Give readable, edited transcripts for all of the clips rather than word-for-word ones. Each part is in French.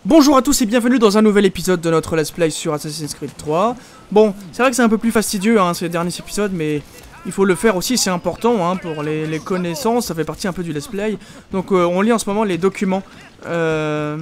Bonjour à tous et bienvenue dans un nouvel épisode de notre Let's Play sur Assassin's Creed 3. Bon, c'est vrai que c'est un peu plus fastidieux ces derniers épisodes, mais il faut le faire aussi, c'est important pour les connaissances, ça fait partie un peu du Let's Play. Donc on lit en ce moment les documents. On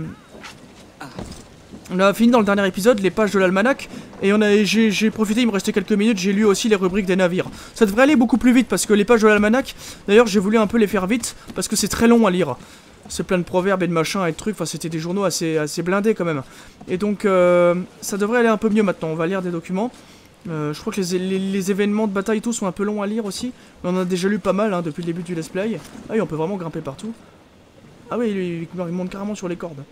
a fini dans le dernier épisode les pages de l'almanach, et j'ai profité, il me restait quelques minutes, j'ai lu aussi les rubriques des navires. Ça devrait aller beaucoup plus vite parce que les pages de l'almanach, d'ailleurs j'ai voulu un peu les faire vite, parce que c'est très long à lire. C'est plein de proverbes et de machins et de trucs, enfin c'était des journaux assez blindés quand même. Et donc ça devrait aller un peu mieux maintenant, on va lire des documents. Je crois que les événements de bataille et tout sont un peu longs à lire aussi. Mais on en a déjà lu pas mal depuis le début du let's play. Ah oui, on peut vraiment grimper partout. Ah oui, il monte carrément sur les cordes.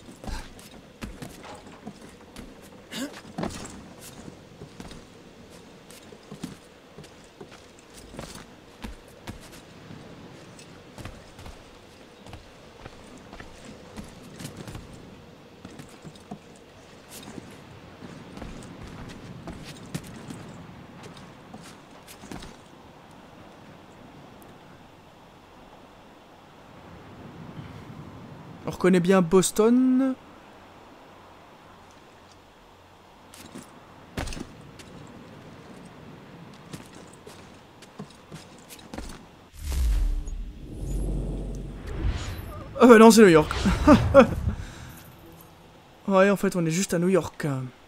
On reconnaît bien Boston. Non, c'est New York. Ouais, en fait, on est juste à New York.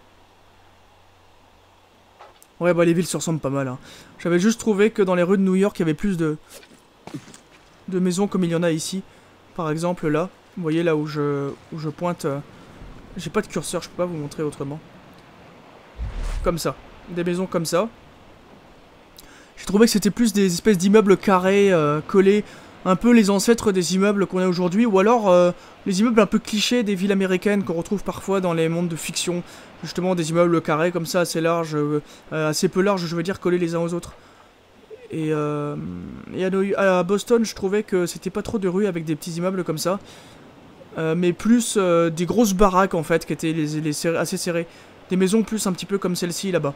Ouais, bah les villes se ressemblent pas mal. J'avais juste trouvé que dans les rues de New York, il y avait plus de maisons comme il y en a ici. Par exemple, là. Vous voyez là où je pointe. J'ai pas de curseur, je peux pas vous montrer autrement. Comme ça. Des maisons comme ça. J'ai trouvé que c'était plus des espèces d'immeubles carrés, collés. Un peu les ancêtres des immeubles qu'on a aujourd'hui. Ou alors les immeubles un peu clichés des villes américaines qu'on retrouve parfois dans les mondes de fiction. Justement des immeubles carrés comme ça, assez larges. Assez peu larges, je veux dire, collés les uns aux autres. Et à Boston, je trouvais que c'était pas trop de rues avec des petits immeubles comme ça. Mais plus des grosses baraques en fait qui étaient assez serrées. Des maisons plus un petit peu comme celle-ci là-bas.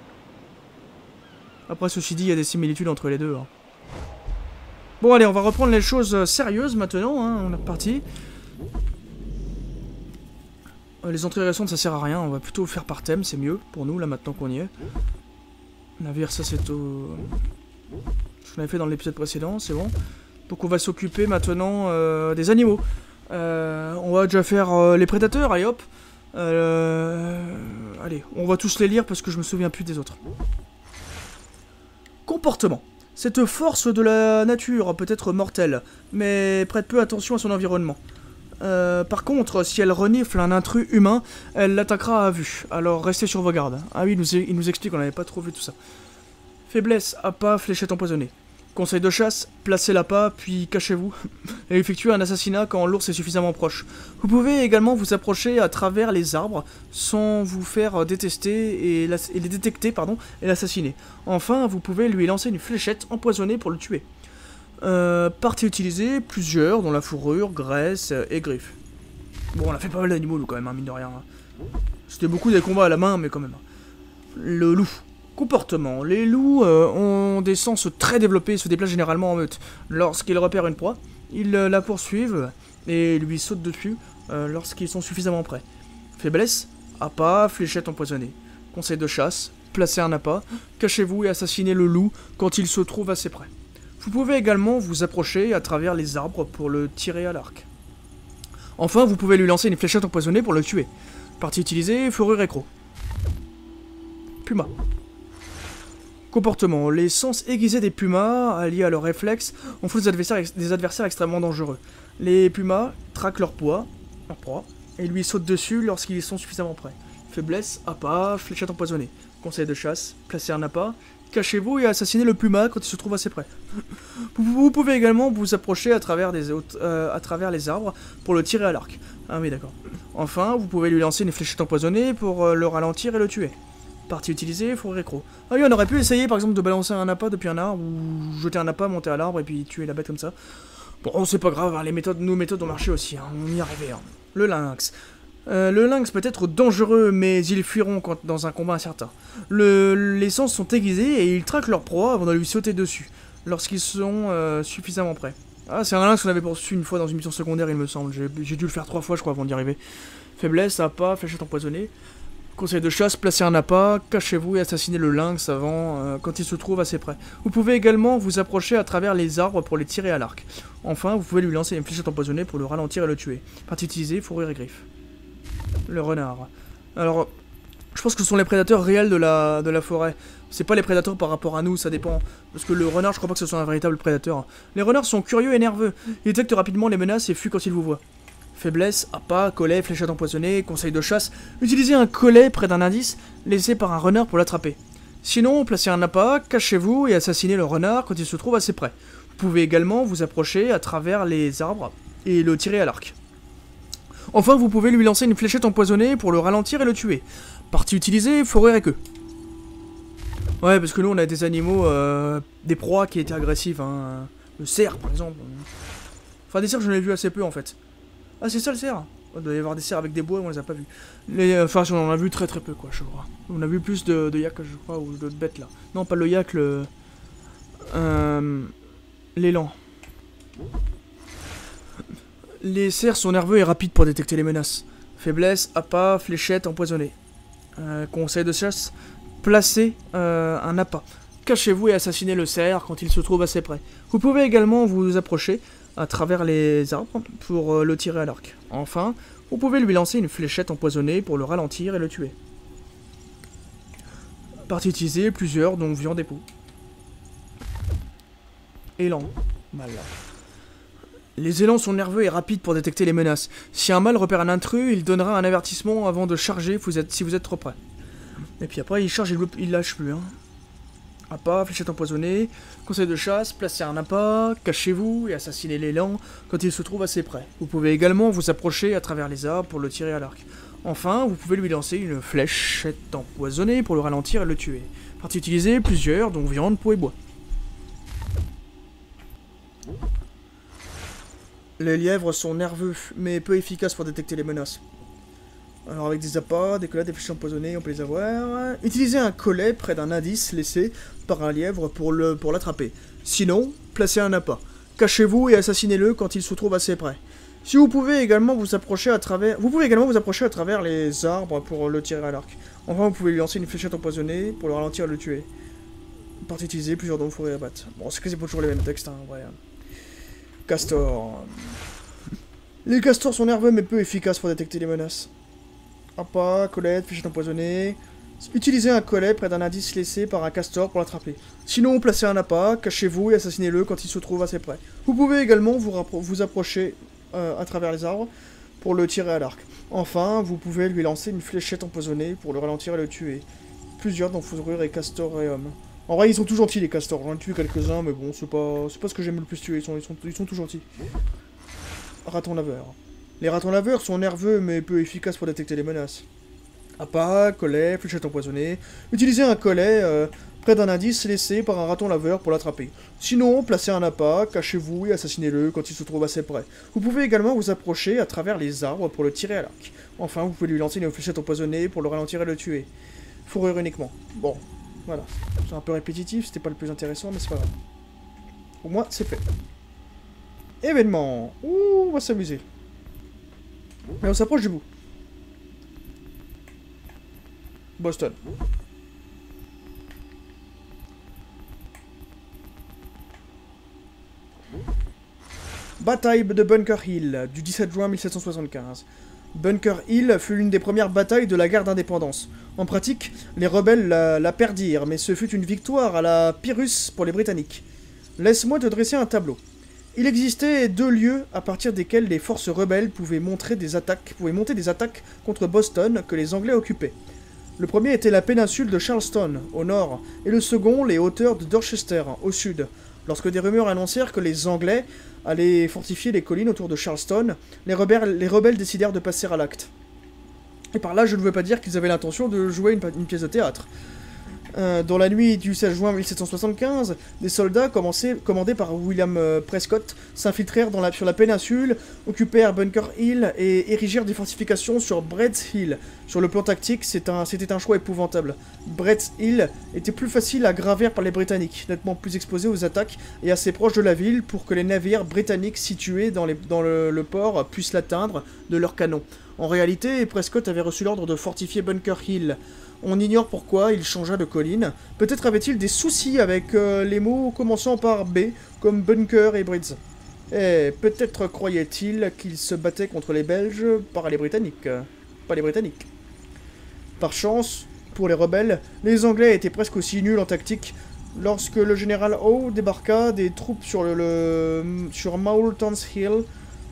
Après ceci dit, il y a des similitudes entre les deux. Bon allez, on va reprendre les choses sérieuses maintenant, on est reparti. Les entrées récentes ça sert à rien, on va plutôt faire par thème, c'est mieux pour nous là maintenant qu'on y est. Navire, ça c'est au... Ce qu'on avait fait dans l'épisode précédent, c'est bon. Donc on va s'occuper maintenant des animaux. On va déjà faire les prédateurs, allez hop. Allez, on va tous les lire parce que je me souviens plus des autres. Comportement. Cette force de la nature peut être mortelle, mais prête peu attention à son environnement. Par contre, si elle renifle un intrus humain, elle l'attaquera à vue. Alors restez sur vos gardes. Ah oui, il nous explique, on n'avait pas trop vu tout ça. Faiblesse, appât, fléchette empoisonnée. Conseil de chasse, placez l'appât, puis cachez-vous, et effectuez un assassinat quand l'ours est suffisamment proche. Vous pouvez également vous approcher à travers les arbres, sans vous faire détester et les détecter, et l'assassiner. Enfin, vous pouvez lui lancer une fléchette empoisonnée pour le tuer. Partie utilisée, plusieurs, dont la fourrure, graisse et griffes. Bon, on a fait pas mal d'animaux, nous, quand même, mine de rien. C'était beaucoup des combats à la main, mais quand même. Le loup. Comportement. Les loups ont des sens très développés et se déplacent généralement en meute. Lorsqu'ils repèrent une proie, ils la poursuivent et lui sautent dessus lorsqu'ils sont suffisamment prêts. Faiblesse, appât, fléchette empoisonnée. Conseil de chasse, placez un appât, cachez-vous et assassinez le loup quand il se trouve assez près. Vous pouvez également vous approcher à travers les arbres pour le tirer à l'arc. Enfin, vous pouvez lui lancer une fléchette empoisonnée pour le tuer. Partie utilisée, fourrure et croc. Puma. Comportement. Les sens aiguisés des pumas, alliés à leurs réflexes, en font des adversaires extrêmement dangereux. Les pumas traquent leur proie, et lui sautent dessus lorsqu'ils sont suffisamment prêts. Faiblesse, appât, fléchette empoisonnée. Conseil de chasse, placez un appât, cachez-vous et assassinez le puma quand il se trouve assez près. Vous pouvez également vous approcher à travers les arbres pour le tirer à l'arc. Ah oui, d'accord. Enfin, vous pouvez lui lancer une fléchette empoisonnée pour le ralentir et le tuer. Partie utilisée, fourrure et croc. Ah oui, on aurait pu essayer par exemple de balancer un appât depuis un arbre, ou jeter un appât, monter à l'arbre et puis tuer la bête comme ça. Bon, c'est pas grave, nos méthodes ont marché aussi, on y arrivait. Le lynx. Le lynx peut être dangereux, mais ils fuiront dans un combat incertain. Les sens sont aiguisés et ils traquent leur proie avant de lui sauter dessus, lorsqu'ils sont suffisamment prêts. Ah, c'est un lynx qu'on avait poursuivi une fois dans une mission secondaire, il me semble. J'ai dû le faire 3 fois, je crois, avant d'y arriver. Faiblesse, appât, fléchette empoisonnée. Conseil de chasse, placez un appât, cachez-vous et assassinez le lynx avant quand il se trouve assez près. Vous pouvez également vous approcher à travers les arbres pour les tirer à l'arc. Enfin, vous pouvez lui lancer une fléchette empoisonnée pour le ralentir et le tuer. Partie utilisée, fourrure et griffes. Le renard. Alors, je pense que ce sont les prédateurs réels de la forêt. C'est pas les prédateurs par rapport à nous, ça dépend. Parce que le renard, je crois pas que ce soit un véritable prédateur. Les renards sont curieux et nerveux. Ils détectent rapidement les menaces et fuient quand ils vous voient. Faiblesse, appât, collet, fléchette empoisonnée, conseil de chasse. Utilisez un collet près d'un indice laissé par un renard pour l'attraper. Sinon, placez un appât, cachez-vous et assassinez le renard quand il se trouve assez près. Vous pouvez également vous approcher à travers les arbres et le tirer à l'arc. Enfin, vous pouvez lui lancer une fléchette empoisonnée pour le ralentir et le tuer. Partie utilisée, fourrure et queue. Ouais, parce que nous on a des animaux, des proies qui étaient agressives, hein. Le cerf par exemple. Enfin, des cerfs j'en ai vu assez peu en fait. Ah, c'est ça le cerf? Il doit y avoir des cerfs avec des bois, on les a pas vus. Enfin, on en a vu très peu, quoi, je crois. On a vu plus de yak, je crois, ou d'autres bêtes, là. Non, pas le yak, l'élan. Les cerfs sont nerveux et rapides pour détecter les menaces. Faiblesse, appât, fléchette, empoisonnée. Conseil de chasse, placez un appât. Cachez-vous et assassinez le cerf quand il se trouve assez près. Vous pouvez également vous approcher à travers les arbres pour le tirer à l'arc. Enfin, vous pouvez lui lancer une fléchette empoisonnée pour le ralentir et le tuer. Partie utilisée, plusieurs, dont viande et peau. Élan. Mal. Les élans sont nerveux et rapides pour détecter les menaces. Si un mâle repère un intrus, il donnera un avertissement avant de charger si vous êtes trop près. Et puis après, il charge et il lâche plus. Hein. Appât, fléchette empoisonnée, conseil de chasse, placez un appât, cachez-vous et assassinez l'élan quand il se trouve assez près. Vous pouvez également vous approcher à travers les arbres pour le tirer à l'arc. Enfin, vous pouvez lui lancer une fléchette empoisonnée pour le ralentir et le tuer. Partie utilisée, plusieurs, dont viande, peau et bois. Les lièvres sont nerveux, mais peu efficaces pour détecter les menaces. Alors avec des appâts, des collets, des flèches empoisonnées, on peut les avoir. Utilisez un collet près d'un indice laissé par un lièvre pour l'attraper. Sinon, placez un appât. Cachez-vous et assassinez-le quand il se trouve assez près. Si vous pouvez également vous approcher à travers... Vous pouvez également vous approcher à travers les arbres pour le tirer à l'arc. Enfin, vous pouvez lui lancer une fléchette empoisonnée pour le ralentir et le tuer. Partie utilisée, plusieurs dons fourrés à battre. Bon, c'est quasiment toujours les mêmes textes, hein, ouais. Castor. Les castors sont nerveux mais peu efficaces pour détecter les menaces. Appât, collet, fléchette empoisonnée. Utilisez un collet près d'un indice laissé par un castor pour l'attraper. Sinon, placez un appât, cachez-vous et assassinez-le quand il se trouve assez près. Vous pouvez également vous approcher à travers les arbres pour le tirer à l'arc. Enfin, vous pouvez lui lancer une fléchette empoisonnée pour le ralentir et le tuer. Plusieurs dans fourrure et castor et homme. En vrai, ils sont tout gentils les castors. J'en ai tué quelques-uns, mais bon, c'est pas ce que j'aime le plus tuer. Ils sont tout gentils. Raton laveur. Les ratons laveurs sont nerveux mais peu efficaces pour détecter les menaces. Appât, collet, fléchette empoisonnée. Utilisez un collet près d'un indice laissé par un raton laveur pour l'attraper. Sinon, placez un appât, cachez-vous et assassinez-le quand il se trouve assez près. Vous pouvez également vous approcher à travers les arbres pour le tirer à l'arc. Enfin, vous pouvez lui lancer une fléchette empoisonnée pour le ralentir et le tuer. Fourrure uniquement. Bon, voilà. C'est un peu répétitif, c'était pas le plus intéressant, mais c'est pas grave. Pour moi, c'est fait. Événement. Ouh, on va s'amuser. Mais on s'approche du bout. Boston. Bataille de Bunker Hill, du 17 juin 1775. Bunker Hill fut l'une des premières batailles de la guerre d'indépendance. En pratique, les rebelles la perdirent, mais ce fut une victoire à la Pyrrhus pour les Britanniques. Laisse-moi te dresser un tableau. Il existait 2 lieux à partir desquels les forces rebelles pouvaient monter des attaques contre Boston que les Anglais occupaient. Le premier était la péninsule de Charleston, au nord, et le second les hauteurs de Dorchester, au sud. Lorsque des rumeurs annoncèrent que les Anglais allaient fortifier les collines autour de Charleston, les rebelles décidèrent de passer à l'acte. Et par là, je ne veux pas dire qu'ils avaient l'intention de jouer une pièce de théâtre. Dans la nuit du 16 juin 1775, des soldats commandés par William Prescott s'infiltrèrent sur la péninsule, occupèrent Bunker Hill et érigèrent des fortifications sur Brett's Hill. Sur le plan tactique, c'était un choix épouvantable. Brett's Hill était plus facile à gravir par les Britanniques, nettement plus exposé aux attaques et assez proche de la ville pour que les navires britanniques situés dans le port puissent l'atteindre de leurs canons. En réalité, Prescott avait reçu l'ordre de fortifier Bunker Hill. On ignore pourquoi il changea de colline. Peut-être avait-il des soucis avec les mots commençant par B, comme bunker et bridge. Et peut-être croyait-il qu'il se battait contre les Belges par les Britanniques. Pas les Britanniques. Par chance, pour les rebelles, les Anglais étaient presque aussi nuls en tactique. Lorsque le général Howe débarqua des troupes sur sur Moulton's Hill,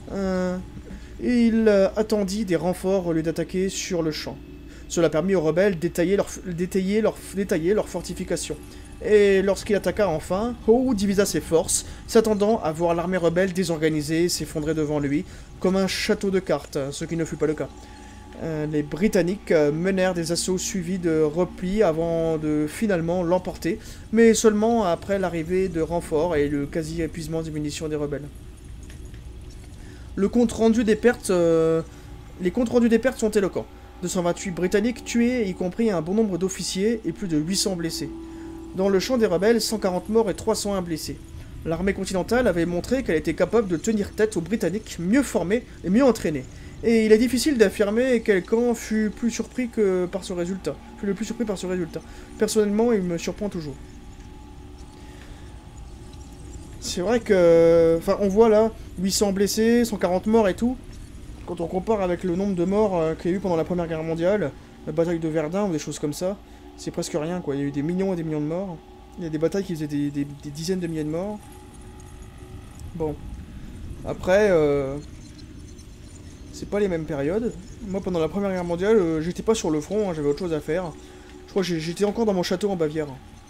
il attendit des renforts au lieu d'attaquer sur le champ. Cela permit aux rebelles d'étayer leurs fortifications. Et lorsqu'il attaqua enfin, Howe divisa ses forces, s'attendant à voir l'armée rebelle désorganisée s'effondrer devant lui, comme un château de cartes, ce qui ne fut pas le cas. Les Britanniques menèrent des assauts suivis de replis avant de finalement l'emporter, mais seulement après l'arrivée de renforts et le quasi-épuisement des munitions des rebelles. Les comptes rendus des pertes sont éloquents. 228 Britanniques tués, y compris un bon nombre d'officiers, et plus de 800 blessés. Dans le champ des rebelles, 140 morts et 301 blessés. L'armée continentale avait montré qu'elle était capable de tenir tête aux Britanniques mieux formés et mieux entraînés. Et il est difficile d'affirmer quel camp fut le plus surpris par ce résultat. Personnellement, il me surprend toujours. C'est vrai que... Enfin, on voit là, 800 blessés, 140 morts et tout. Quand on compare avec le nombre de morts qu'il y a eu pendant la Première Guerre mondiale, la bataille de Verdun ou des choses comme ça, c'est presque rien, quoi. Il y a eu des millions et des millions de morts. Il y a des batailles qui faisaient des dizaines de milliers de morts. Bon. Après, c'est pas les mêmes périodes. Moi, pendant la Première Guerre mondiale, j'étais pas sur le front, hein, j'avais autre chose à faire. Je crois que j'étais encore dans mon château en Bavière.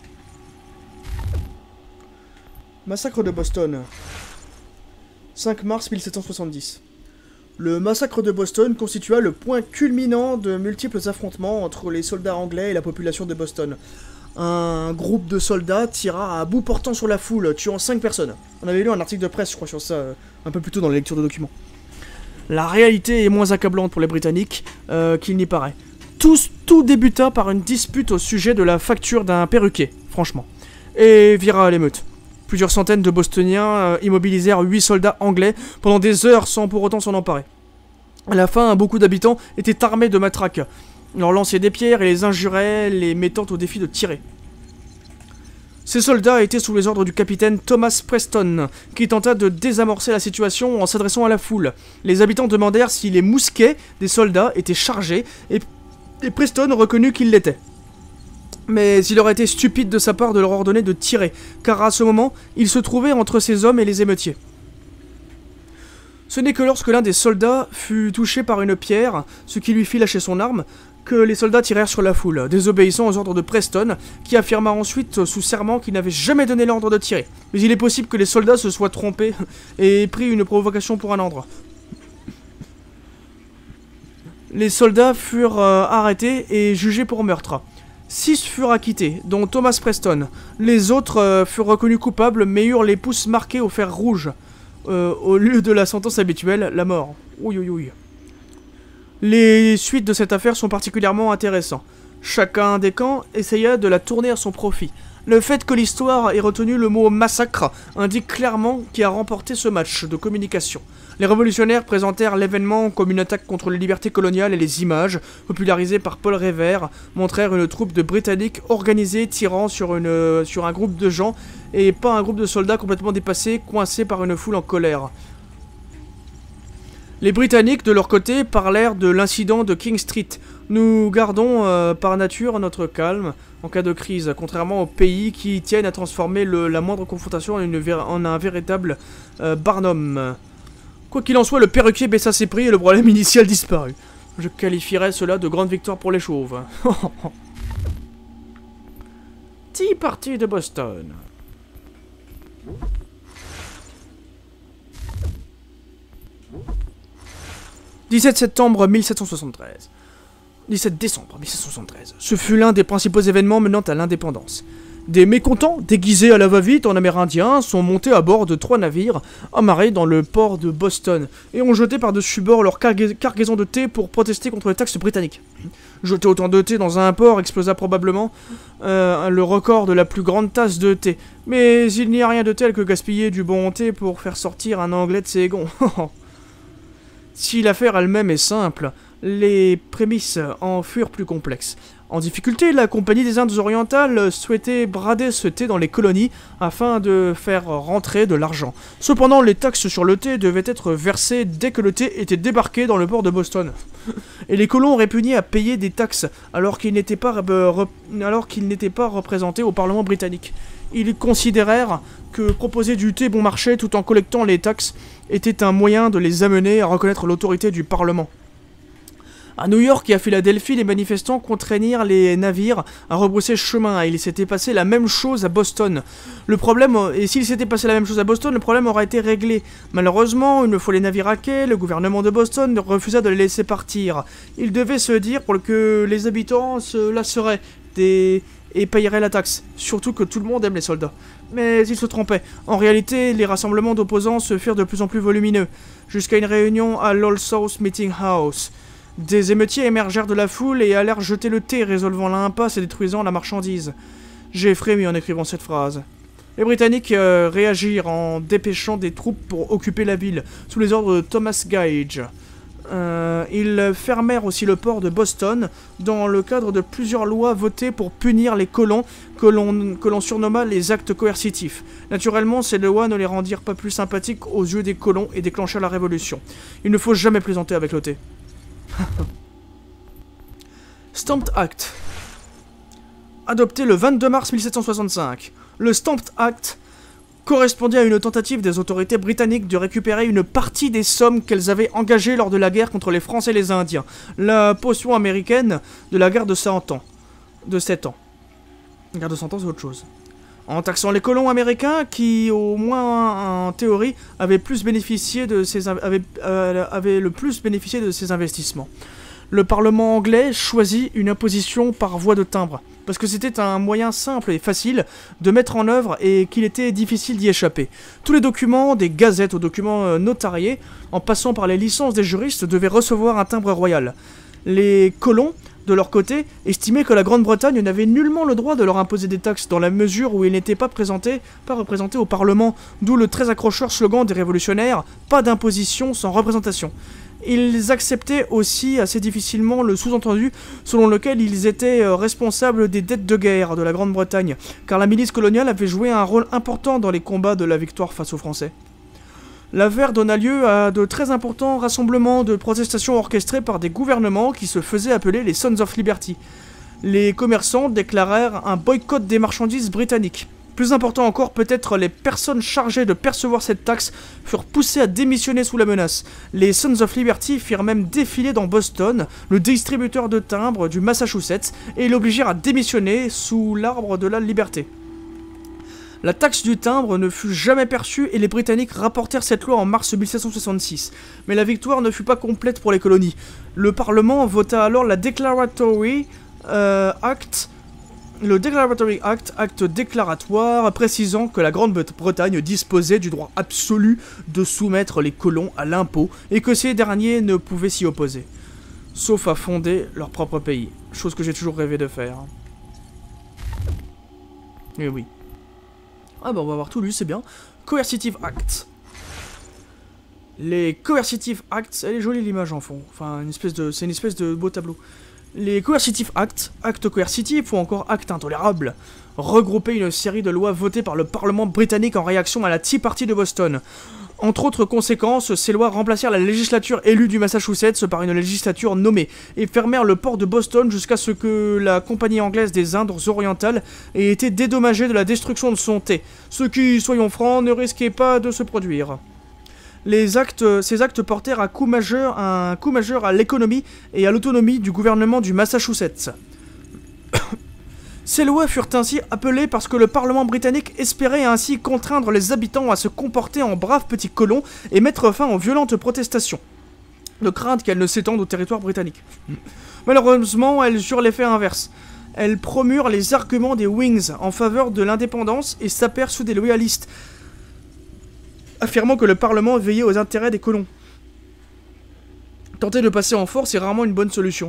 Massacre de Boston. 5 mars 1770. Le massacre de Boston constitua le point culminant de multiples affrontements entre les soldats anglais et la population de Boston. Un groupe de soldats tira à bout portant sur la foule, tuant 5 personnes. On avait lu un article de presse, je crois, sur ça, un peu plus tôt dans la lecture de documents. La réalité est moins accablante pour les Britanniques qu'il n'y paraît. Tout débuta par une dispute au sujet de la facture d'un perruquier, franchement, et vira à l'émeute. Plusieurs centaines de Bostoniens immobilisèrent 8 soldats anglais pendant des heures sans pour autant s'en emparer. À la fin, beaucoup d'habitants étaient armés de matraques. Ils leur lançaient des pierres et les injuraient, les mettant au défi de tirer. Ces soldats étaient sous les ordres du capitaine Thomas Preston, qui tenta de désamorcer la situation en s'adressant à la foule. Les habitants demandèrent si les mousquets des soldats étaient chargés, et Preston reconnut qu'ils l'étaient. Mais il aurait été stupide de sa part de leur ordonner de tirer, car à ce moment, il se trouvait entre ces hommes et les émeutiers. Ce n'est que lorsque l'un des soldats fut touché par une pierre, ce qui lui fit lâcher son arme, que les soldats tirèrent sur la foule, désobéissant aux ordres de Preston, qui affirma ensuite sous serment qu'il n'avait jamais donné l'ordre de tirer. Mais il est possible que les soldats se soient trompés et aient pris une provocation pour un ordre. Les soldats furent arrêtés et jugés pour meurtre. 6 furent acquittés, dont Thomas Preston. Les autres furent reconnus coupables, mais eurent les pouces marqués au fer rouge. Au lieu de la sentence habituelle, la mort. Oui, oui, oui. Les suites de cette affaire sont particulièrement intéressantes. Chacun des camps essaya de la tourner à son profit. Le fait que l'histoire ait retenu le mot massacre indique clairement qui a remporté ce match de communication. Les révolutionnaires présentèrent l'événement comme une attaque contre les libertés coloniales et les images, popularisées par Paul Revere, montrèrent une troupe de Britanniques organisée tirant sur un groupe de gens et pas un groupe de soldats complètement dépassés, coincés par une foule en colère. Les Britanniques, de leur côté, parlèrent de l'incident de King Street. Nous gardons par nature notre calme en cas de crise, contrairement aux pays qui tiennent à transformer la moindre confrontation en un véritable Barnum. Quoi qu'il en soit, le perruquier baissa ses prix et le problème initial disparut. Je qualifierais cela de grande victoire pour les chauves. Tea Party de Boston. 17 septembre 1773. 17 décembre 1773. Ce fut l'un des principaux événements menant à l'indépendance. Des mécontents, déguisés à la va-vite en amérindiens, sont montés à bord de 3 navires amarrés dans le port de Boston et ont jeté par-dessus bord leur cargaison de thé pour protester contre les taxes britanniques. Jeter autant de thé dans un port explosa probablement le record de la plus grande tasse de thé. Mais il n'y a rien de tel que gaspiller du bon thé pour faire sortir un Anglais de ses gonds. Si l'affaire elle-même est simple, les prémices en furent plus complexes. En difficulté, la Compagnie des Indes orientales souhaitait brader ce thé dans les colonies afin de faire rentrer de l'argent. Cependant, les taxes sur le thé devaient être versées dès que le thé était débarqué dans le port de Boston. Et les colons répugnaient à payer des taxes alors qu'ils n'étaient pas représentés au Parlement britannique. Ils considérèrent que proposer du thé bon marché tout en collectant les taxes était un moyen de les amener à reconnaître l'autorité du Parlement. À New York et à Philadelphie, les manifestants contraignirent les navires à rebrousser chemin, et il s'était passé la même chose à Boston. Le problème aurait été réglé. Malheureusement, une fois les navires hackés, le gouvernement de Boston refusa de les laisser partir. Il devait se dire pour que les habitants se lasseraient et payeraient la taxe, surtout que tout le monde aime les soldats. Mais ils se trompaient. En réalité, les rassemblements d'opposants se firent de plus en plus volumineux, jusqu'à une réunion à l'Old South Meeting House. Des émeutiers émergèrent de la foule et allèrent jeter le thé, résolvant l'impasse et détruisant la marchandise. J'ai frémi en écrivant cette phrase. Les Britanniques réagirent en dépêchant des troupes pour occuper la ville, sous les ordres de Thomas Gage. Ils fermèrent aussi le port de Boston, dans le cadre de plusieurs lois votées pour punir les colons, que l'on surnomma les actes coercitifs. Naturellement, ces lois ne les rendirent pas plus sympathiques aux yeux des colons et déclenchèrent la révolution. Il ne faut jamais plaisanter avec le thé. Stamped Act. Adopté le 22 mars 1765, le Stamped Act correspondait à une tentative des autorités britanniques de récupérer une partie des sommes qu'elles avaient engagées lors de la guerre contre les Français et les Indiens, la potion américaine de la guerre de 100 ans. La guerre de 100 ans, c'est autre chose. En taxant les colons américains qui, au moins en théorie, avaient le plus bénéficié de ces investissements. Le Parlement anglais choisit une imposition par voie de timbre, parce que c'était un moyen simple et facile de mettre en œuvre et qu'il était difficile d'y échapper. Tous les documents, des gazettes aux documents notariés, en passant par les licences des juristes, devaient recevoir un timbre royal. Les colons, de leur côté, estimaient que la Grande-Bretagne n'avait nullement le droit de leur imposer des taxes dans la mesure où ils n'étaient pas représentés au Parlement, d'où le très accrocheur slogan des révolutionnaires « Pas d'imposition sans représentation ». Ils acceptaient aussi assez difficilement le sous-entendu selon lequel ils étaient responsables des dettes de guerre de la Grande-Bretagne, car la milice coloniale avait joué un rôle important dans les combats de la victoire face aux Français. L'affaire donna lieu à de très importants rassemblements de protestations orchestrés par des gouvernements qui se faisaient appeler les Sons of Liberty. Les commerçants déclarèrent un boycott des marchandises britanniques. Plus important encore, peut-être les personnes chargées de percevoir cette taxe furent poussées à démissionner sous la menace. Les Sons of Liberty firent même défiler dans Boston le distributeur de timbres du Massachusetts et l'obligèrent à démissionner sous l'arbre de la liberté. La taxe du timbre ne fut jamais perçue et les Britanniques rapportèrent cette loi en mars 1766. Mais la victoire ne fut pas complète pour les colonies. Le Parlement vota alors la Declaratory Act, acte déclaratoire précisant que la Grande-Bretagne disposait du droit absolu de soumettre les colons à l'impôt et que ces derniers ne pouvaient s'y opposer. Sauf à fonder leur propre pays. Chose que j'ai toujours rêvé de faire. Et oui. Ah bah on va avoir tout lu, c'est bien. Coercitive Act. Les Coercitive Acts, elle est jolie l'image en fond. Enfin, c'est une espèce de beau tableau. Les Coercitive Acts, actes coercitifs ou encore actes intolérables, regroupaient une série de lois votées par le Parlement britannique en réaction à la Tea Party de Boston. Entre autres conséquences, ces lois remplacèrent la législature élue du Massachusetts par une législature nommée et fermèrent le port de Boston jusqu'à ce que la Compagnie anglaise des Indes orientales ait été dédommagée de la destruction de son thé, ce qui, soyons francs, ne risquait pas de se produire. Ces actes portèrent un coup majeur à l'économie et à l'autonomie du gouvernement du Massachusetts. Ces lois furent ainsi appelées parce que le Parlement britannique espérait ainsi contraindre les habitants à se comporter en braves petits colons et mettre fin aux violentes protestations, de crainte qu'elles ne s'étendent au territoire britannique. Malheureusement, elles eurent l'effet inverse. Elles promurent les arguments des Whigs en faveur de l'indépendance et sapèrent sous des loyalistes, affirmant que le Parlement veillait aux intérêts des colons. Tenter de passer en force est rarement une bonne solution.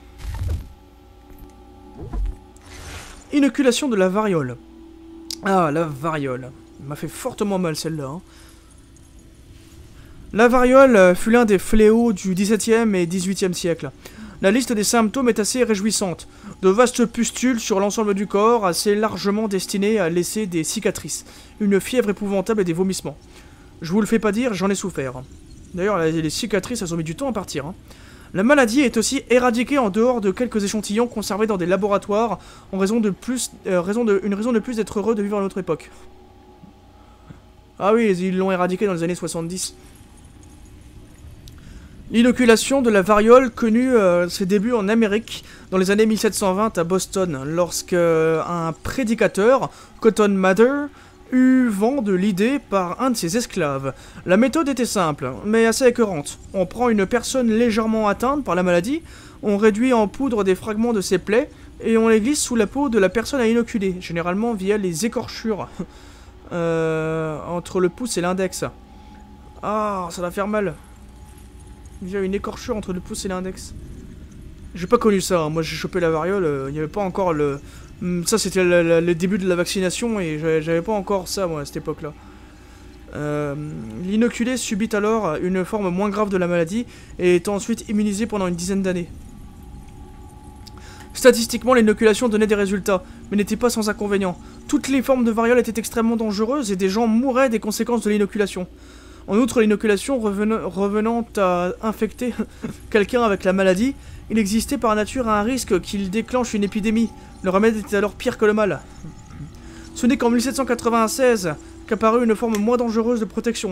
Inoculation de la variole. Ah, la variole. Elle m'a fait fortement mal celle-là. Hein. La variole fut l'un des fléaux du XVIIe et XVIIIe siècle. La liste des symptômes est assez réjouissante. De vastes pustules sur l'ensemble du corps, assez largement destinées à laisser des cicatrices, une fièvre épouvantable et des vomissements. Je vous le fais pas dire, j'en ai souffert. D'ailleurs, les cicatrices, elles ont mis du temps à partir. Hein. La maladie est aussi éradiquée en dehors de quelques échantillons conservés dans des laboratoires, en raison de plus, une raison de plus d'être heureux de vivre à notre époque. Ah oui, ils l'ont éradiqué dans les années 70. L'inoculation de la variole connut ses débuts en Amérique dans les années 1720 à Boston, lorsque un prédicateur, Cotton Mather, eut vent de l'idée par un de ses esclaves. La méthode était simple, mais assez écœurante. On prend une personne légèrement atteinte par la maladie, on réduit en poudre des fragments de ses plaies, et on les glisse sous la peau de la personne à inoculer, généralement via les écorchures entre le pouce et l'index. Ah, ça va faire mal. Il y a une écorchure entre le pouce et l'index. J'ai pas connu ça, hein. Moi j'ai chopé la variole, il n'y avait pas encore le... Ça c'était le début de la vaccination et j'avais pas encore ça moi à cette époque là. L'inoculé subit alors une forme moins grave de la maladie et est ensuite immunisé pendant une dizaine d'années. Statistiquement l'inoculation donnait des résultats, mais n'était pas sans inconvénients. Toutes les formes de variole étaient extrêmement dangereuses et des gens mouraient des conséquences de l'inoculation. En outre, l'inoculation revenant à infecter quelqu'un avec la maladie, il existait par nature un risque qu'il déclenche une épidémie. Le remède était alors pire que le mal. Ce n'est qu'en 1796 qu'apparut une forme moins dangereuse de protection.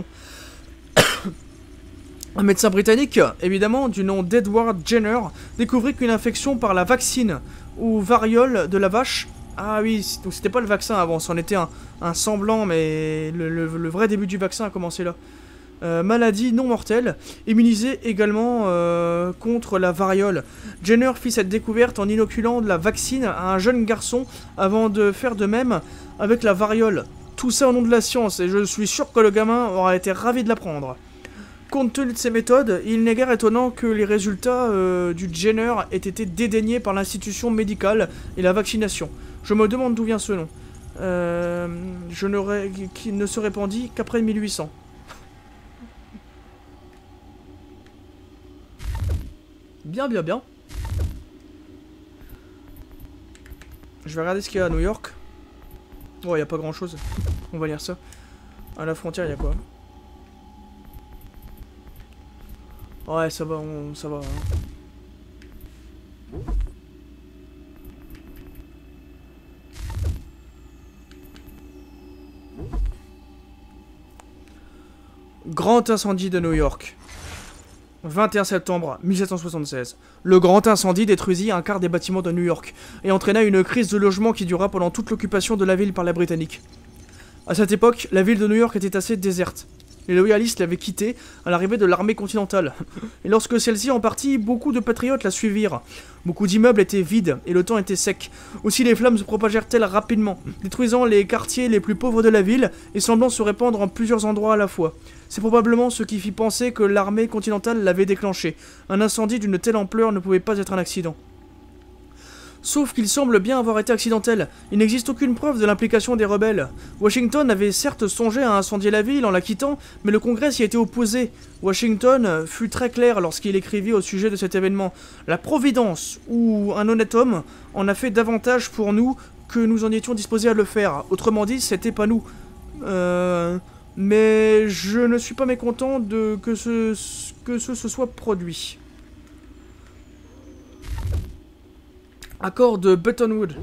Un médecin britannique, évidemment, du nom d'Edward Jenner, découvrit qu'une infection par la vaccine, ou variole de la vache... Ah oui, donc c'était pas le vaccin avant, c'en était un semblant, mais le vrai début du vaccin a commencé là. Maladie non mortelle, immunisée également contre la variole. Jenner fit cette découverte en inoculant de la vaccine à un jeune garçon avant de faire de même avec la variole. Tout ça au nom de la science, et je suis sûr que le gamin aura été ravi de l'apprendre. Compte tenu de ces méthodes, il n'est guère étonnant que les résultats du Jenner aient été dédaignés par l'institution médicale et la vaccination. Je me demande d'où vient ce nom. Qui ne se répandit qu'après 1800. Bien, bien, bien. Je vais regarder ce qu'il y a à New York. Oh, il n'y a pas grand chose. On va lire ça. À la frontière, il y a quoi? Ouais, ça va, ça va. Hein. Grand incendie de New York. 21 septembre 1776. Le grand incendie détruisit un quart des bâtiments de New York et entraîna une crise de logement qui dura pendant toute l'occupation de la ville par les Britanniques. À cette époque, la ville de New York était assez déserte. Les loyalistes l'avaient quittée à l'arrivée de l'armée continentale. Et lorsque celle-ci en partit, beaucoup de patriotes la suivirent. Beaucoup d'immeubles étaient vides et le temps était sec. Aussi les flammes se propagèrent-elles rapidement, détruisant les quartiers les plus pauvres de la ville et semblant se répandre en plusieurs endroits à la fois. C'est probablement ce qui fit penser que l'armée continentale l'avait déclenché. Un incendie d'une telle ampleur ne pouvait pas être un accident. Sauf qu'il semble bien avoir été accidentel. Il n'existe aucune preuve de l'implication des rebelles. Washington avait certes songé à incendier la ville en la quittant, mais le Congrès s'y était opposé. Washington fut très clair lorsqu'il écrivit au sujet de cet événement. La Providence, ou un honnête homme, en a fait davantage pour nous que nous en étions disposés à le faire. Autrement dit, c'était pas nous. Mais je ne suis pas mécontent de que ce se soit produit. Accord de Bretton Woods.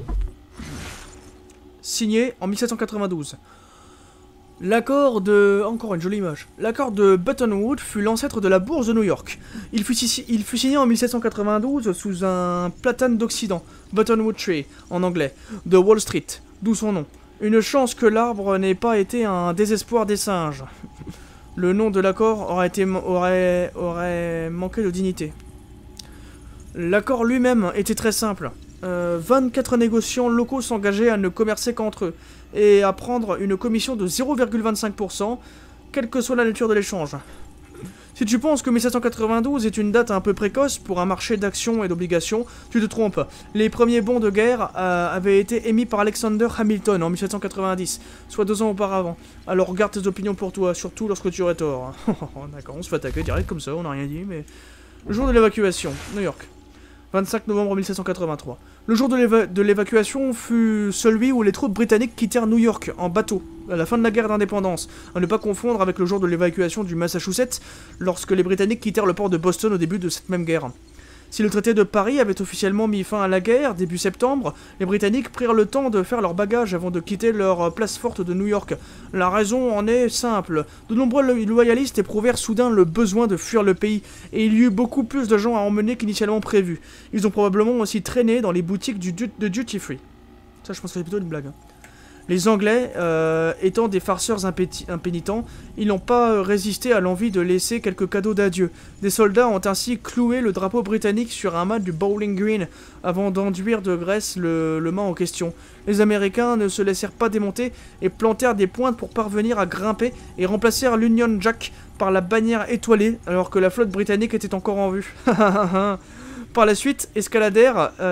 Signé en 1792. L'accord de... Encore une jolie image. L'accord de Bretton Woods fut l'ancêtre de la bourse de New York. Il fut signé en 1792 sous un platane d'Occident, Bretton Woods Tree, en anglais, de Wall Street, d'où son nom. Une chance que l'arbre n'ait pas été un désespoir des singes. Le nom de l'accord aurait manqué de dignité. L'accord lui-même était très simple. 24 négociants locaux s'engageaient à ne commercer qu'entre eux et à prendre une commission de 0,25%, quelle que soit la nature de l'échange. Si tu penses que 1792 est une date un peu précoce pour un marché d'actions et d'obligations, tu te trompes. Les premiers bons de guerre avaient été émis par Alexander Hamilton en 1790, soit 2 ans auparavant. Alors garde tes opinions pour toi, surtout lorsque tu aurais tort. D'accord, on se fait attaquer direct comme ça, on n'a rien dit, mais... Le jour de l'évacuation, New York. 25 novembre 1783. Le jour de l'évacuation fut celui où les troupes britanniques quittèrent New York en bateau, à la fin de la guerre d'indépendance, à ne pas confondre avec le jour de l'évacuation du Massachusetts, lorsque les Britanniques quittèrent le port de Boston au début de cette même guerre. Si le traité de Paris avait officiellement mis fin à la guerre, début septembre, les Britanniques prirent le temps de faire leur bagage avant de quitter leur place forte de New York. La raison en est simple. De nombreux loyalistes éprouvèrent soudain le besoin de fuir le pays, et il y eut beaucoup plus de gens à emmener qu'initialement prévu. Ils ont probablement aussi traîné dans les boutiques de Duty Free. Ça, je pense que c'est plutôt une blague. Les Anglais, étant des farceurs impénitents, ils n'ont pas résisté à l'envie de laisser quelques cadeaux d'adieu. Des soldats ont ainsi cloué le drapeau britannique sur un mât du Bowling Green avant d'enduire de graisse le mât en question. Les Américains ne se laissèrent pas démonter et plantèrent des pointes pour parvenir à grimper et remplacèrent l'Union Jack par la bannière étoilée alors que la flotte britannique était encore en vue. Par la suite, escalader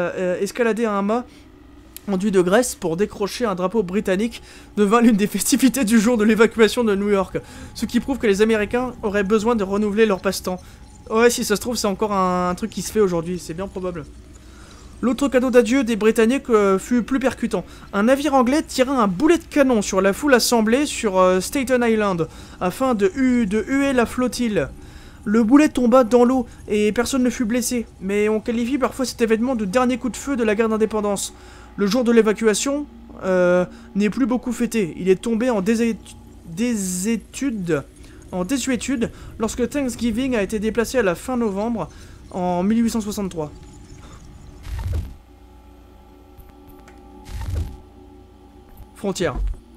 un mât enduit de graisse pour décrocher un drapeau britannique devint l'une des festivités du jour de l'évacuation de New York, ce qui prouve que les Américains auraient besoin de renouveler leur passe-temps. Ouais, si ça se trouve, c'est encore un truc qui se fait aujourd'hui, c'est bien probable. L'autre cadeau d'adieu des Britanniques fut plus percutant. Un navire anglais tira un boulet de canon sur la foule assemblée sur Staten Island, afin de huer la flottille. Le boulet tomba dans l'eau et personne ne fut blessé, mais on qualifie parfois cet événement de dernier coup de feu de la guerre d'indépendance. Le jour de l'évacuation n'est plus beaucoup fêté. Il est tombé en désuétude lorsque Thanksgiving a été déplacé à la fin novembre en 1863. Frontière.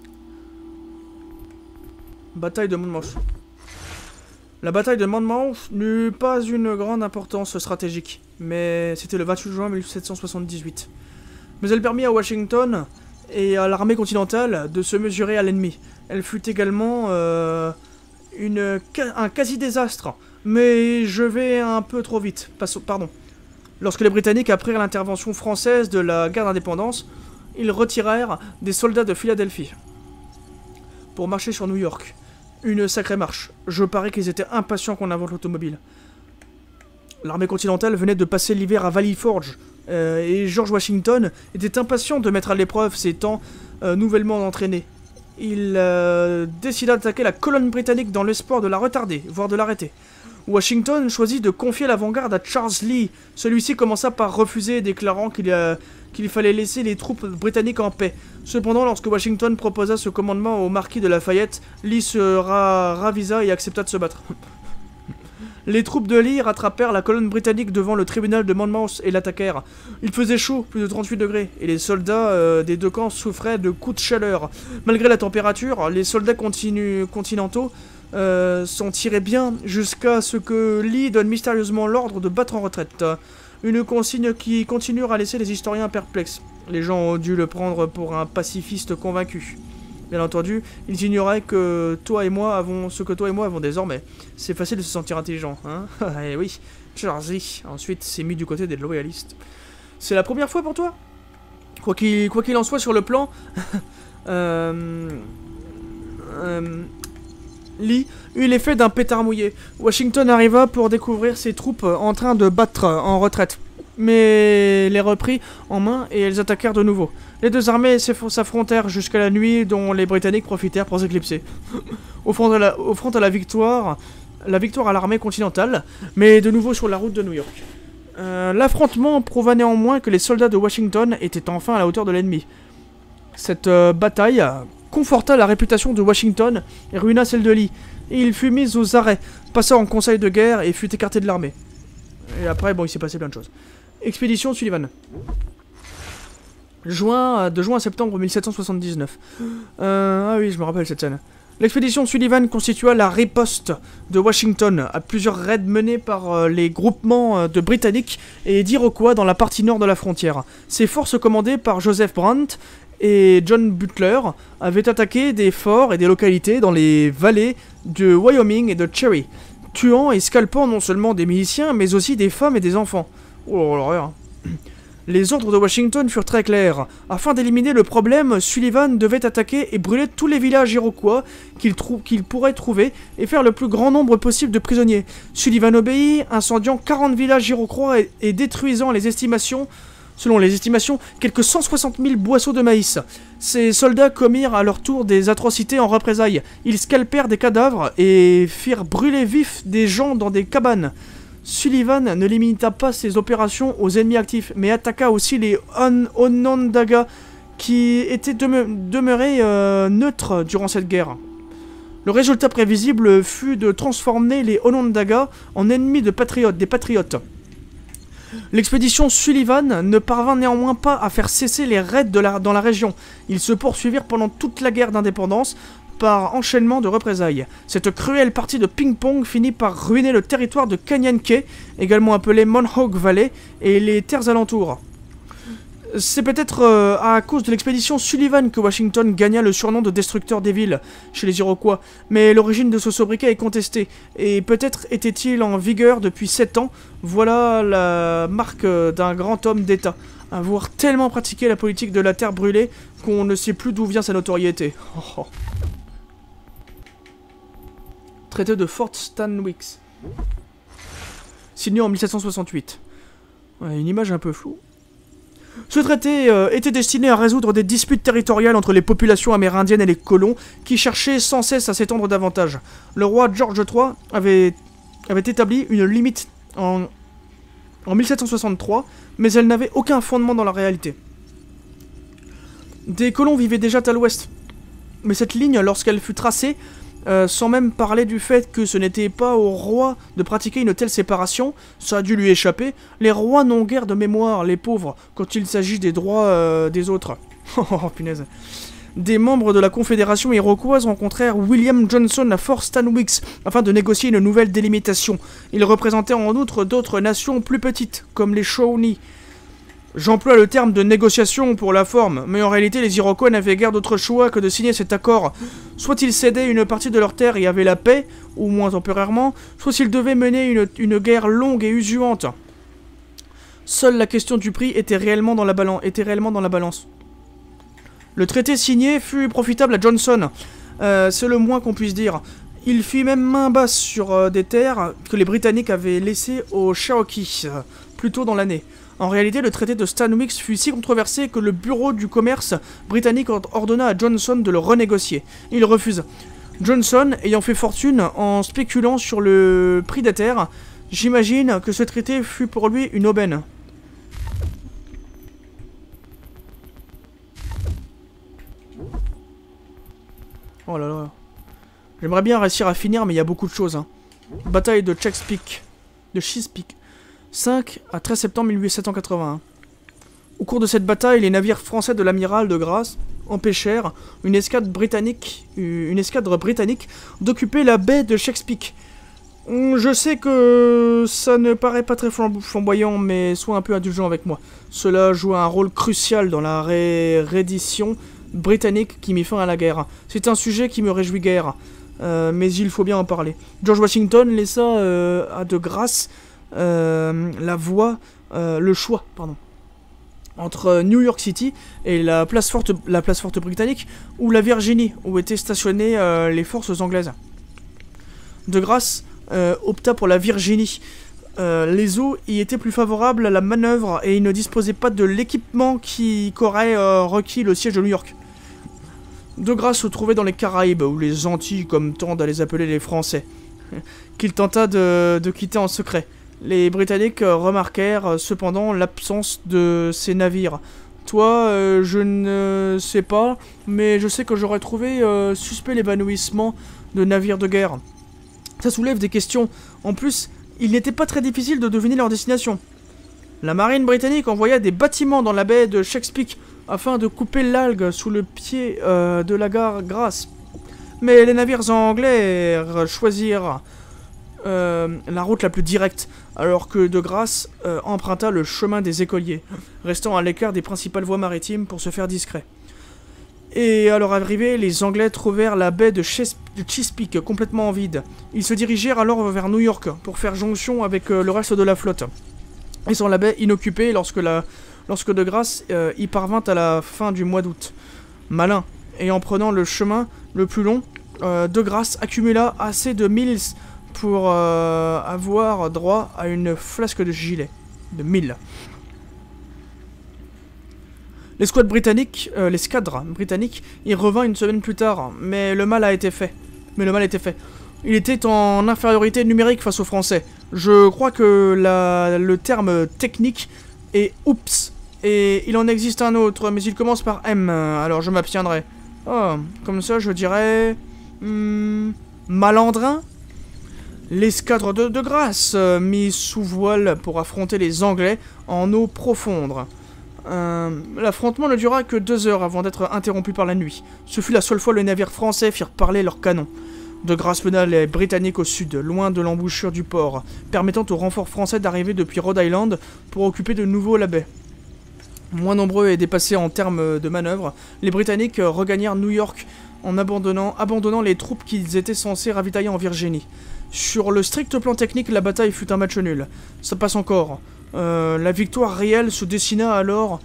Bataille de Monmouth. La bataille de Monmouth n'eut pas une grande importance stratégique, mais c'était le 28 juin 1778. Mais elle permit à Washington et à l'armée continentale de se mesurer à l'ennemi. Elle fut également un quasi-désastre, mais je vais un peu trop vite. Pardon. Lorsque les Britanniques apprirent l'intervention française de la guerre d'indépendance, ils retirèrent des soldats de Philadelphie pour marcher sur New York. Une sacrée marche. Je parie qu'ils étaient impatients qu'on invente l'automobile. L'armée continentale venait de passer l'hiver à Valley Forge, et George Washington était impatient de mettre à l'épreuve ses temps nouvellement entraînés. Il décida d'attaquer la colonne britannique dans l'espoir de la retarder, voire de l'arrêter. Washington choisit de confier l'avant-garde à Charles Lee. Celui-ci commença par refuser, déclarant qu'il fallait laisser les troupes britanniques en paix. Cependant, lorsque Washington proposa ce commandement au marquis de Lafayette, Lee se ravisa et accepta de se battre. Les troupes de Lee rattrapèrent la colonne britannique devant le tribunal de Monmouth et l'attaquèrent. Il faisait chaud, plus de 38 degrés, et les soldats des deux camps souffraient de coups de chaleur. Malgré la température, les soldats continentaux s'en tiraient bien jusqu'à ce que Lee donne mystérieusement l'ordre de battre en retraite. Une consigne qui continue à laisser les historiens perplexes. Les gens ont dû le prendre pour un pacifiste convaincu. Bien entendu, ils ignoraient que toi et moi avons ce que toi et moi avons désormais. C'est facile de se sentir intelligent, hein. Eh oui, Charlie, ensuite s'est mis du côté des loyalistes. C'est la première fois pour toi? Quoi qu'il en soit sur le plan... Lee eut l'effet d'un pétard mouillé. Washington arriva pour découvrir ses troupes en train de battre en retraite, mais les reprit en main et elles attaquèrent de nouveau. Les deux armées s'affrontèrent jusqu'à la nuit dont les Britanniques profitèrent pour s'éclipser. Offrant à la victoire à l'armée continentale, mais de nouveau sur la route de New York. L'affrontement prouva néanmoins que les soldats de Washington étaient enfin à la hauteur de l'ennemi. Cette bataille conforta la réputation de Washington et ruina celle de Lee. Et il fut mis aux arrêts, passa en conseil de guerre et fut écarté de l'armée. Et après, bon, il s'est passé plein de choses. Expédition Sullivan. De juin à septembre 1779. Ah oui, je me rappelle cette scène. L'expédition Sullivan constitua la riposte de Washington à plusieurs raids menés par les groupements de Britanniques et d'Iroquois dans la partie nord de la frontière. Ces forces commandées par Joseph Brant et John Butler avaient attaqué des forts et des localités dans les vallées de Wyoming et de Cherry. tuant et scalpant non seulement des miliciens, mais aussi des femmes et des enfants. Oh l'horreur. Les ordres de Washington furent très clairs. Afin d'éliminer le problème, Sullivan devait attaquer et brûler tous les villages iroquois qu'il pourrait trouver et faire le plus grand nombre possible de prisonniers. Sullivan obéit, incendiant 40 villages iroquois et détruisant selon les estimations, quelques 160 000 boisseaux de maïs. Ces soldats commirent à leur tour des atrocités en représailles. Ils scalpèrent des cadavres et firent brûler vifs des gens dans des cabanes. Sullivan ne limita pas ses opérations aux ennemis actifs, mais attaqua aussi les Onondaga, qui étaient demeurés neutres durant cette guerre. Le résultat prévisible fut de transformer les Onondaga en ennemis des patriotes. L'expédition Sullivan ne parvint néanmoins pas à faire cesser les raids dans la région. Ils se poursuivirent pendant toute la guerre d'indépendance, par enchaînement de représailles. Cette cruelle partie de ping-pong finit par ruiner le territoire de Canyon Key, également appelé Monongahela Valley, et les terres alentours. C'est peut-être à cause de l'expédition Sullivan que Washington gagna le surnom de destructeur des villes chez les Iroquois, mais l'origine de ce sobriquet est contestée, et peut-être était-il en vigueur depuis 7 ans. Voilà la marque d'un grand homme d'État, avoir tellement pratiqué la politique de la terre brûlée qu'on ne sait plus d'où vient sa notoriété. Oh. Traité de Fort Stanwix. Signé en 1768. Ouais, une image un peu floue. Ce traité était destiné à résoudre des disputes territoriales entre les populations amérindiennes et les colons qui cherchaient sans cesse à s'étendre davantage. Le roi George III avait établi une limite en 1763, mais elle n'avait aucun fondement dans la réalité. Des colons vivaient déjà à l'ouest, mais cette ligne, lorsqu'elle fut tracée, sans même parler du fait que ce n'était pas au roi de pratiquer une telle séparation, ça a dû lui échapper. Les rois n'ont guère de mémoire, les pauvres, quand il s'agit des droits des autres. Oh punaise. Des membres de la Confédération iroquoise rencontrèrent William Johnson à Fort Stanwix afin de négocier une nouvelle délimitation. Ils représentaient en outre d'autres nations plus petites, comme les Shawnee. J'emploie le terme de négociation pour la forme, mais en réalité les Iroquois n'avaient guère d'autre choix que de signer cet accord. Soit ils cédaient une partie de leur terre et avaient la paix, ou moins temporairement, soit ils devaient mener une guerre longue et usuante. Seule la question du prix était réellement dans la balance. Le traité signé fut profitable à Johnson, c'est le moins qu'on puisse dire. Il fit même main basse sur des terres que les Britanniques avaient laissées aux Cherokees, plus tôt dans l'année. En réalité, le traité de Stanwix fut si controversé que le bureau du commerce britannique ordonna à Johnson de le renégocier. Il refuse. Johnson, ayant fait fortune en spéculant sur le prix des terres, j'imagine que ce traité fut pour lui une aubaine. Oh là là. J'aimerais bien réussir à finir, mais il y a beaucoup de choses. Hein. Bataille de Chesapeake. 5 à 13 septembre 1781. Au cours de cette bataille, les navires français de l'amiral de Grasse empêchèrent une escadre britannique d'occuper la baie de Chesapeake. Je sais que ça ne paraît pas très flamboyant, mais sois un peu indulgent avec moi. Cela joue un rôle crucial dans la reddition britannique qui mit fin à la guerre. C'est un sujet qui me réjouit guère, mais il faut bien en parler. George Washington laissa à de Grasse le choix entre New York City et la place forte britannique ou la Virginie où étaient stationnées les forces anglaises. De Grasse opta pour la Virginie. Les eaux y étaient plus favorables à la manœuvre et il ne disposait pas de l'équipement qu'aurait requis le siège de New York. De Grasse se trouvait dans les Caraïbes, ou les Antilles comme tendent à les appeler les Français, qu'il tenta de quitter en secret. Les Britanniques remarquèrent cependant l'absence de ces navires. Toi, je ne sais pas, mais je sais que j'aurais trouvé suspect l'évanouissement de navires de guerre. Ça soulève des questions. En plus, il n'était pas très difficile de deviner leur destination. La marine britannique envoya des bâtiments dans la baie de Chesapeake afin de couper l'algue sous le pied de la gare Grasse. Mais les navires anglais choisirent la route la plus directe, alors que de Grasse emprunta le chemin des écoliers, restant à l'écart des principales voies maritimes pour se faire discret. Et à leur arrivée, les Anglais trouvèrent la baie de Chesapeake complètement vide. Ils se dirigèrent alors vers New York pour faire jonction avec le reste de la flotte. Ils sont la baie inoccupée lorsque De Grasse y parvint à la fin du mois d'août. Malin, et en prenant le chemin le plus long, De Grasse accumula assez de milles pour avoir droit à une flasque de gilet. De 1000. L'escadre britannique y revint une semaine plus tard, mais le mal était fait. Il était en infériorité numérique face aux Français. Je crois que le terme technique est oups, et il en existe un autre, mais il commence par M, alors je m'abstiendrai. Oh, comme ça je dirais... malandrin. L'escadre de Grasse mis sous voile pour affronter les Anglais en eau profonde. L'affrontement ne dura que 2 heures avant d'être interrompu par la nuit. Ce fut la seule fois que les navires français firent parler leurs canons. De Grasse mena les Britanniques au sud, loin de l'embouchure du port, permettant aux renforts français d'arriver depuis Rhode Island pour occuper de nouveau la baie. Moins nombreux et dépassés en termes de manœuvre, les Britanniques regagnèrent New York en abandonnant les troupes qu'ils étaient censés ravitailler en Virginie. Sur le strict plan technique, la bataille fut un match nul. Ça passe encore. La victoire réelle se dessina alors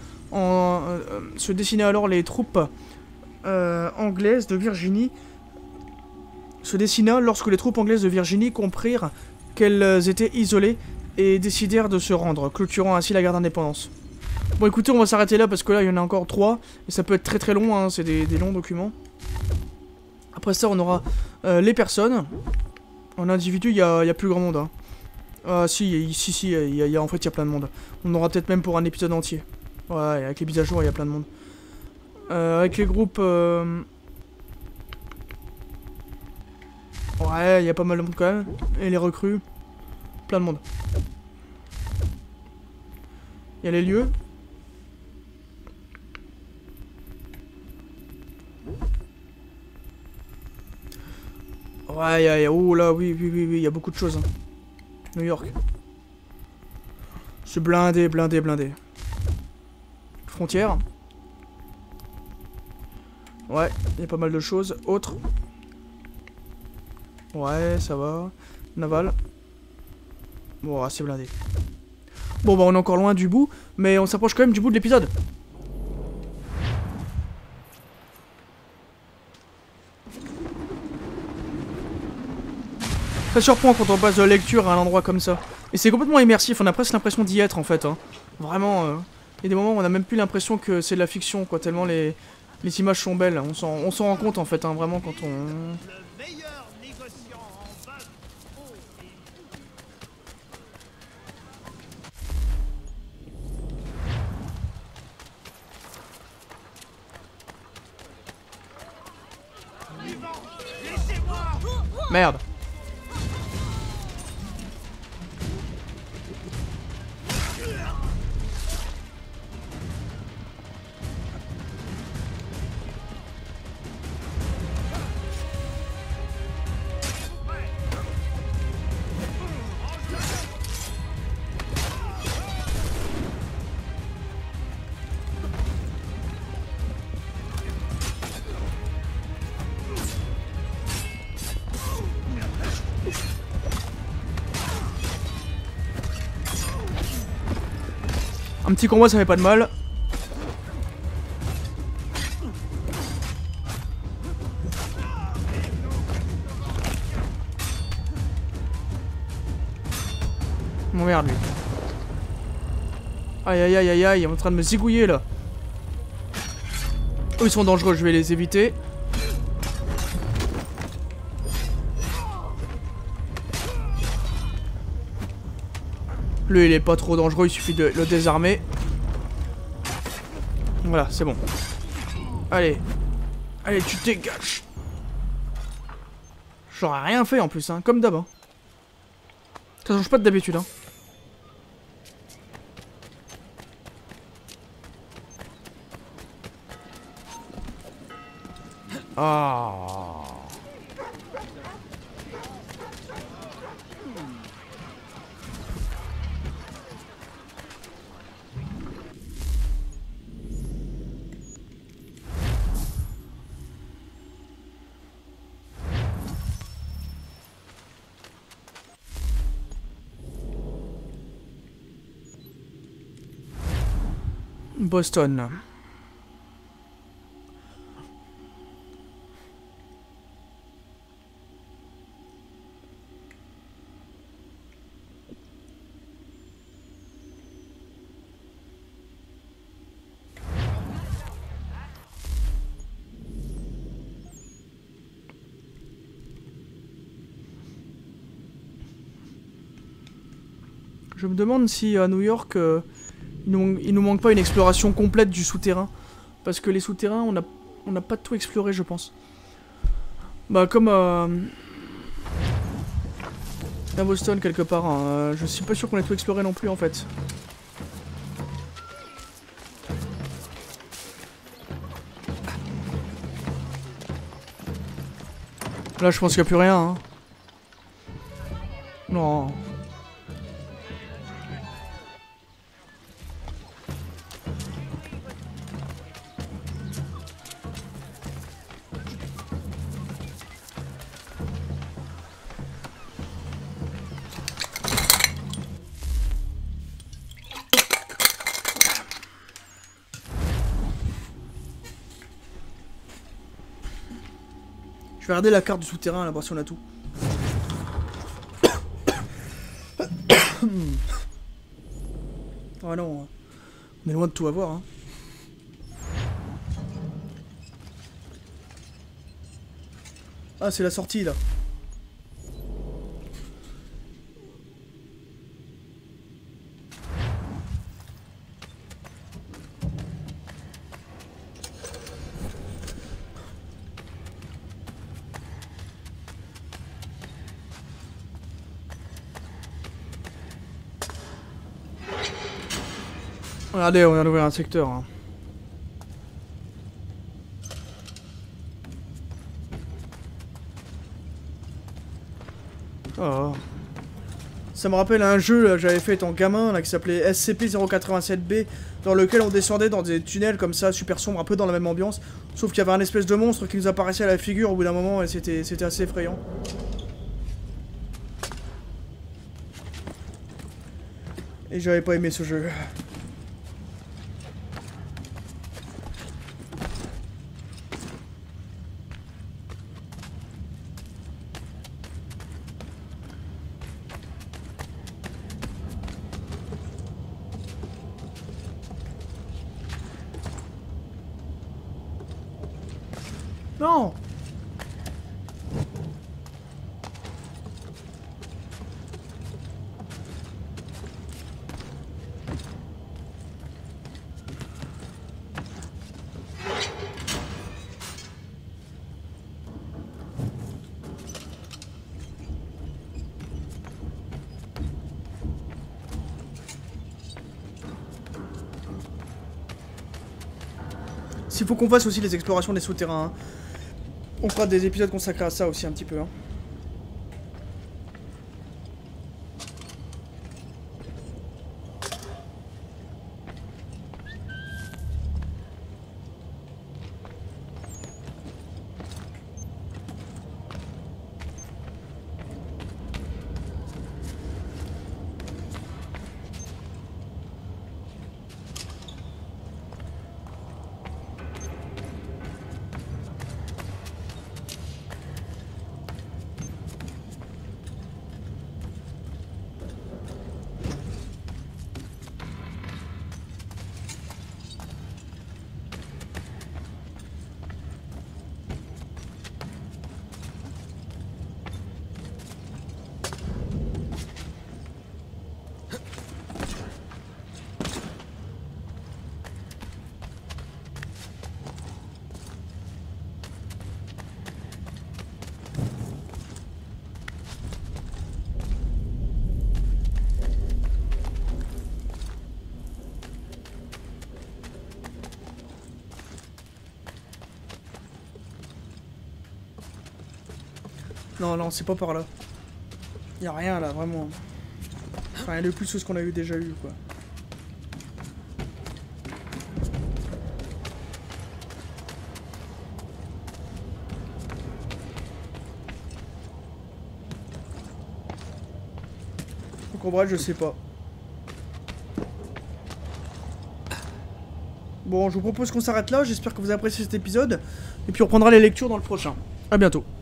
les troupes anglaises de Virginie lorsque les troupes anglaises de Virginie comprirent qu'elles étaient isolées et décidèrent de se rendre, clôturant ainsi la guerre d'indépendance. Bon écoutez, on va s'arrêter là parce que là il y en a encore 3 et ça peut être très très long, hein, c'est des longs documents. Après ça on aura les personnes. En individu il y a plus grand monde, hein. Ah si, en fait il y a plein de monde. On aura peut-être même pour un épisode entier. Ouais, avec les mises à jour il y a plein de monde. Avec les groupes... Ouais, il y a pas mal de monde quand même. Et les recrues. Plein de monde. Il y a les lieux. Ouais, oh là, oui, il y a beaucoup de choses. Hein. New York. C'est blindé. Frontière. Ouais, il y a pas mal de choses. Autres. Ouais, ça va. Naval. Bon, c'est blindé. Bon, bah on est encore loin du bout, mais on s'approche quand même du bout de l'épisode. Ça surprend quand on passe de lecture à un endroit comme ça. Et c'est complètement immersif, on a presque l'impression d'y être en fait. Hein. Vraiment, il y a des moments où on a même plus l'impression que c'est de la fiction, quoi, tellement les images sont belles. On s'en rend compte en fait, hein, vraiment quand on... Merde. Un petit combat ça fait pas de mal. Mon merde lui. Aïe, il est en train de me zigouiller là. Oh, ils sont dangereux, je vais les éviter. Lui il est pas trop dangereux, il suffit de le désarmer. Voilà, c'est bon. Allez, tu te dégages. J'aurais rien fait en plus, hein, comme d'hab. Hein. Ça change pas de d'habitude. Hein. Ah. Boston. Je me demande si à New York, il nous manque pas une exploration complète du souterrain. Parce que les souterrains, on n'a pas tout exploré, je pense. Bah, comme à Boston, quelque part. Hein. Je suis pas sûr qu'on ait tout exploré non plus, en fait. Là, je pense qu'il n'y a plus rien. Hein. Non. Je vais regarder la carte du souterrain, là, voir si on a tout. Ah non, on est loin de tout avoir. Hein. Ah, c'est la sortie, là. Regardez, on vient d'ouvrir un secteur. Hein. Oh. Ça me rappelle un jeu que j'avais fait étant gamin là, qui s'appelait SCP-087-B, dans lequel on descendait dans des tunnels comme ça, super sombres, un peu dans la même ambiance. Sauf qu'il y avait un espèce de monstre qui nous apparaissait à la figure au bout d'un moment et c'était assez effrayant. Et j'avais pas aimé ce jeu. Non! S'il faut qu'on fasse aussi les explorations des souterrains, hein. On fera des épisodes consacrés à ça aussi un petit peu. Hein. Non, non, c'est pas par là. Y'a rien là, vraiment. Enfin, rien de plus que ce qu'on a déjà eu, quoi. Donc en vrai, je sais pas. Bon, je vous propose qu'on s'arrête là, j'espère que vous avez apprécié cet épisode, et puis on reprendra les lectures dans le prochain. A bientôt.